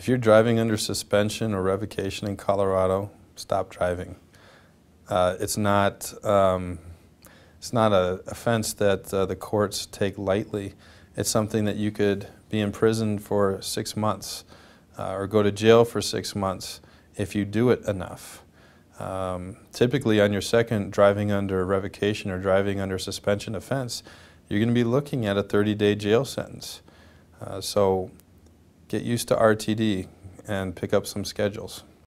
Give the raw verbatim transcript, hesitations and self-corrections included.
If you're driving under suspension or revocation in Colorado, stop driving. Uh, it's not um, it's not an offense that uh, the courts take lightly. It's something that you could be in prison for six months uh, or go to jail for six months if you do it enough. Um, typically on your second driving under revocation or driving under suspension offense, you're going to be looking at a thirty day jail sentence. Uh, so get used to R T D and pick up some schedules.